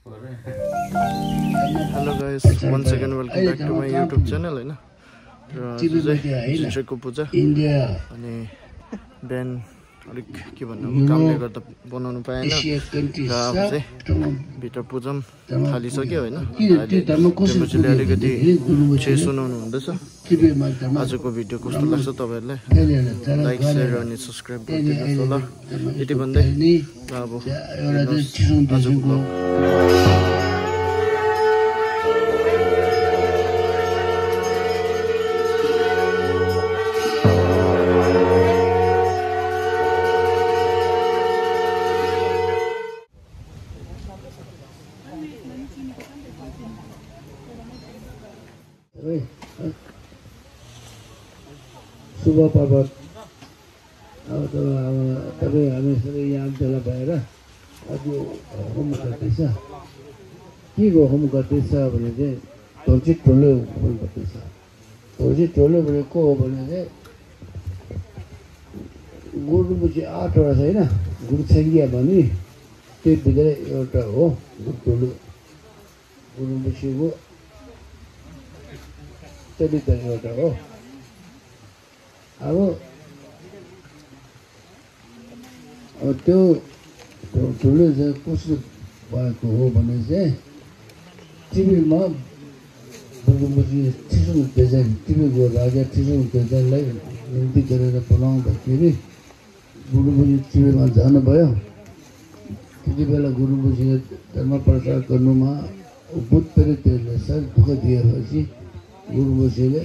Hello guys, once again welcome back to my YouTube channel हैन र शिक्षकको पूजा अनि बिहान अलिक के भन्नु कामले गर्दा बनाउनु पाएन र अब चाहिँ भित्र पूजा थालिसक्यो हैन त्यसपछि अलिकति छे सुनाउनु हुँदैछ आजको भिडियो कस्तो लाग्छ तपाईहरुलाई लाइक शेयर अनि सब्स्क्राइब गरिदिनुहोस् होला यति भन्दै अब आजको ब्लग शुभ पर्वत अब तपाईँ हामी सबै यहाँ भेला भएर आज होम गर्दैछ के को होम गर्दैछ भने चाहिँ ढोल्ची टोलो होम गर्दैछ ढोल्ची टोलो भने को हो भने चाहिँ गुरुमुची 8 वटा छ हैन गुरु छेङ्गिया भने त्यो भित्र एउटा हो टोलो गुरुमुचीको त्यो एउटा हो अब त्यो ठुलो चाहिँ कसो भएको हो भने चाहिँ टिभीमा गुरुमुची चिसुङ तेजान टिभीको राजा चिसुङ तेजानलाई निम्ति गरेर बनाउँदाखेरि गुरुमुची टिभीमा जानुभयो त्यति बेला गुरुमुचीले धर्म प्रचार गर्नुमा बुत प्रेतहरूले साह्रै दुःख दिएपछि गुरुमुचीले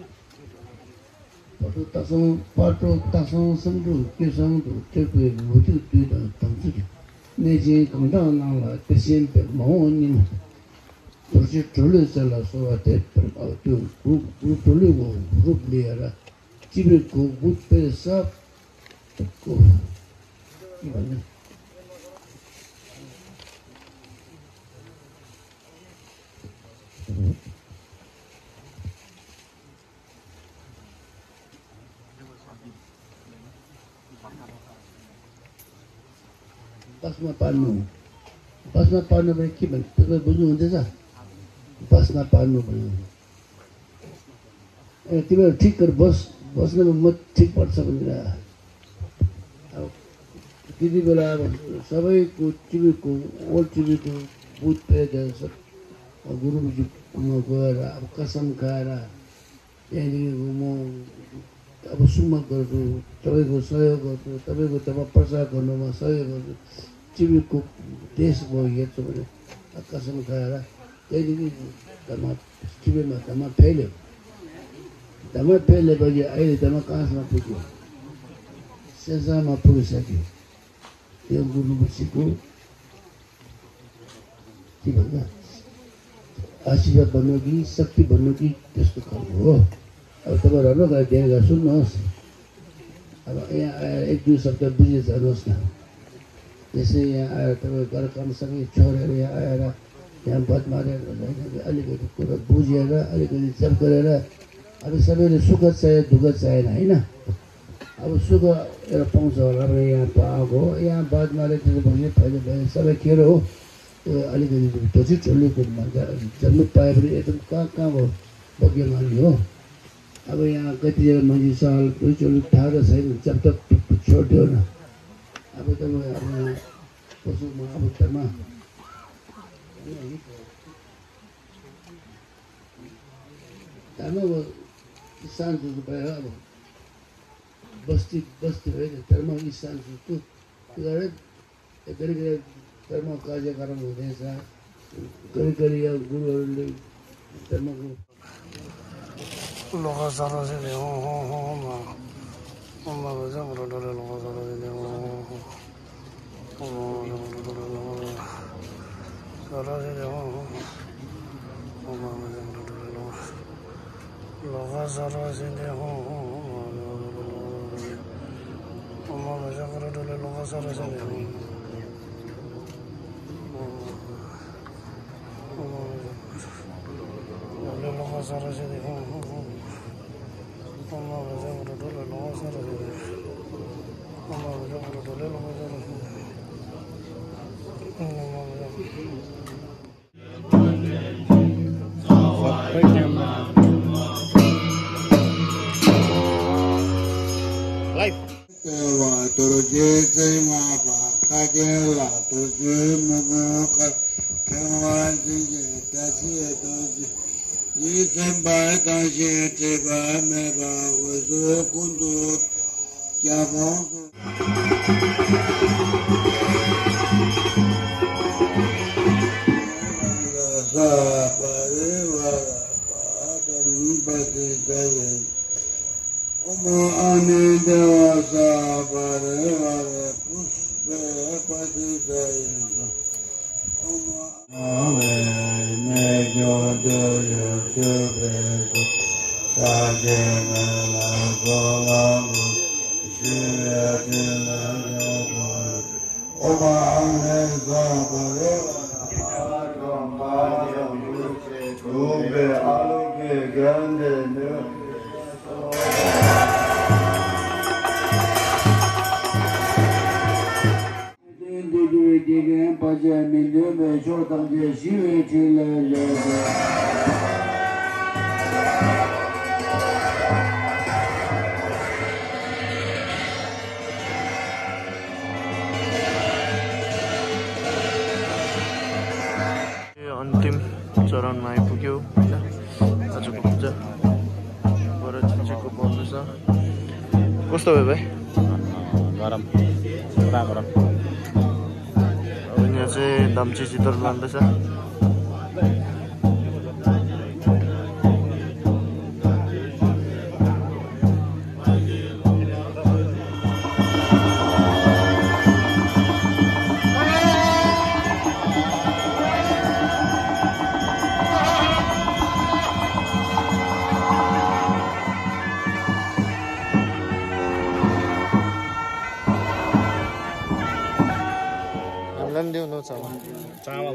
पाटो तासों संदू के संदू तेरे मुझे तू तंचु नेजे कंधा नाला तेज़ें पे मोहनी तो जो टोले चला सो आते पर तो वो टोले वो ग्रुप लिया रा चिबे को बुत पे सब को बसमा पार्नु भने के भन्नु तपाईँ बुझ्नुहुँदैछ बसमा पार्नु भन्नु ए तिमीहरू ठिक गरेर बस्नमा म ठिक पर्छ भनेर अब त्यति बेला अब सबैको टिभीको ओल्ड टिभीको बुथ पेज सब गुरुमुचीमा गएर अब कसम खाएर त्यहाँदेखि म अब सुम्मा गर्छु तपाईँको सहयोग गर्छु तपाईँको तब प्रचार गर्नुमा सहयोग गर्छु टिभीको देश भयो हेर्छु भने कसम खाएर त्यहाँदेखि टिभीमा धमा फैल्योपछि अहिले धमा कहाँसम्म पुग्यो सेसामा पुगिसक्यो त्यो गुरुमुचीको के भन्छ आशीर्वाद भन्नु कि शक्ति भन्नु कि त्यस्तो खालको हो अब तपाईँहरू राम्रो ध्यान गरेर सुन्नुहोस् अब यहाँ आएर 1-2 शब्द बुझेर जानुहोस् न त्यसै यहाँ आएर तपाईँ घर कामसँगै छोडेर यहाँ आएर यहाँ बद मारेर अलिकति कुरा बुझेर अलिकति जप गरेर अब सबैले सुख चाहे दुःख चाहेन होइन अब सुख एउटा पाउँछ होला अब यहाँ पाएको हो यहाँ बद मारेर भने फाइदा भयो सबै खेर हो त्यो अलिकति पछि ठुलोको जन्म पाए पनि एकदम कहाँ हो भाग्यमानी हो अब यहाँ कतिजना मान्छे साल दुईचोटि थाहा त छैन जब तक छोड्यो न अब तपाईँ अब पशुमा अब तमा शान्ति भयो अब बस्ती होइन धर्म शान्ति त्यो गरेर धर्म कार्यक्रम हुँदैछ घरि अब गुरुहरूले धर्मको लोगा सारा से ले हो मम्मा बजा बड़ा डरे लोगा सारा से ले हो सारा से ले हो मम्मा बजा बड़ा डरे लोगा सारा से ले हो मम्मा बजा बड़ा डरे लोगा सारा से ले हो लोगा सारा से ले हो Mama baca bro dulu logo sana dulu. Mama baca bro dulu logo sana. Mama baca. अन्तिम चरणमा आइपुग्यो होइन आजको पूजा बराजीको बन्नु छ। कस्तो भयो भाइ? गरम पुरा गरम। अब यहाँ चाहिँ धम्ची चितर लाँदैछ। चावल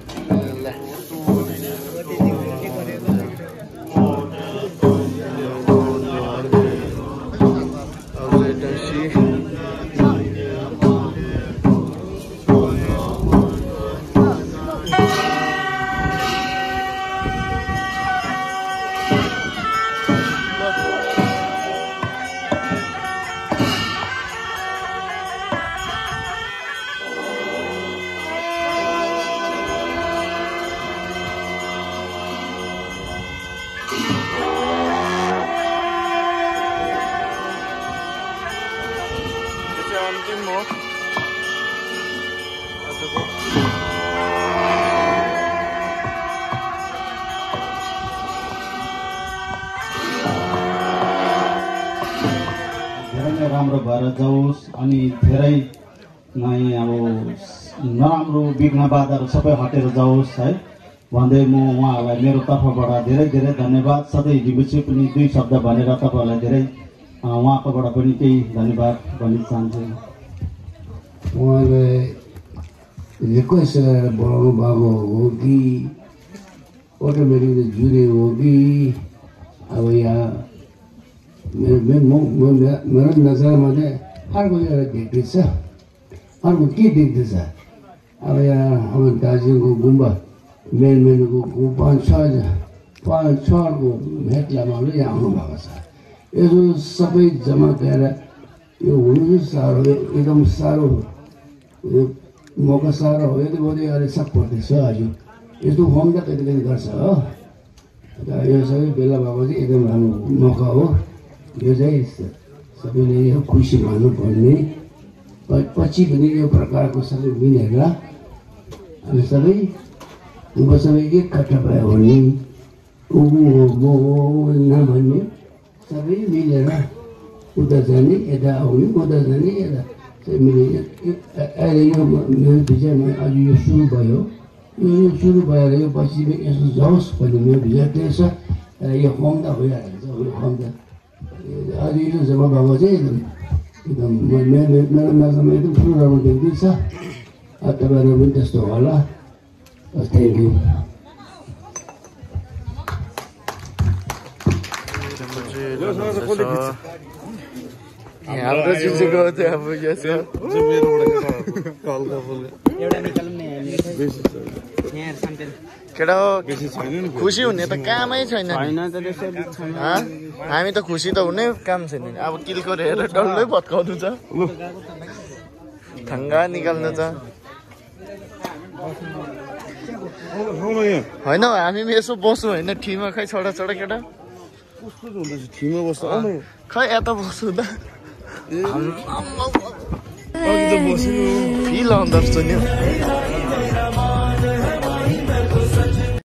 अन्तिम हो आजको। धेरै नै राम्रो भएर जाओस् अनि धेरै नै अब नराम्रो विघ्न बाधाहरू सबै हटेर जाओस् है भन्दै म उहाँहरूलाई मेरो तर्फबाट धेरै धेरै धन्यवाद। सधैँ दिउँसो पनि दुई शब्द भनेर तपाईँहरूलाई धेरै उहाँकोबाट पनि केही धन्यवाद भन्न चाहन्छु। उहाँले रिक्वेस्ट गरेर बोलाउनु भएको हो कि अटोमेटिकली जुरे हो कि अब यहाँ मेरो नजरमा चाहिँ अर्को एउटा देख्दैछ। अर्को के देख्दैछ? अब यहाँ हाम्रो दार्जिलिङको गुम्बा मेनको 5-6को भेट लामाले यहाँ आउनुभएको छ। यसो सबै जम्मा गरेर यो हुनु चाहिँ साह्रो, एकदम साह्रो मौका साह्रो हो। यति बहुत अहिले सक पर्दैछ हजुर। यस्तो होम त कहिले कहिले गर्छ हो। यो सबै बेला भएको चाहिँ एकदम राम्रो मौका हो। यो चाहिँ सबैले यो खुसी मान्नुपर्ने। पछि पनि यो प्रकारको सबै मिलेर हामी सबै एकट्ठा भयो भने नभन्ने सबै मिलेर उता जाने, यता आउने, उता जाने, यता मिलेर अहिले यो मेरो विचारमा आज यो सुरु भयो। यो सुरु भएर यो पछि यसो जाओस् भन्ने मेरो विचार त्यही छ। यो होम त भइरहेको छ। यो होम त आज यो जम्मा भएको चाहिँ एकदम मेरो नजरमा एकदम ठुलो राम्रो देख्दैछ। तपाईँहरू पनि त्यस्तो होला। Thank you. हाम्रो चिजको चाहिँ अब यो छ केटा हो। खुसी हुने त कामै छैन। हामी त खुसी त हुने काम छैन। अब किलको हेरेर डल्लै भत्काउनु छ, ठङ्गा निकाल्नु छ। होइन हामी पनि यसो बसौँ होइन ठिमा खै छोडा छोडा केटा कस्तो हुँदैछ ठिमा बस्छ खै यता बस्छु त अघि त बसेको फिल आउँदो रहेछ नि